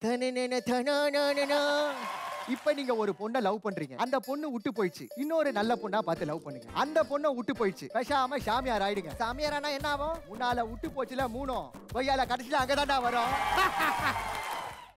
இப்ப நீங்க ஒரு பொண்ணை லவ் பண்றீங்க. அந்த பொண்ணு விட்டு போயிடுச்சு. இன்னொரு நல்ல பொண்ணா பார்த்து லவ் பண்ணுங்க. அந்த பொண்ணை விட்டு போயிடுச்சு. பேசாம சாமியார் ஆயிடுங்க. சாமியாரானா என்ன ஆகும்? முன்னால விட்டு போச்சுல மூணும். கொய்யால கடைசியில அங்கதான்டா வரும்.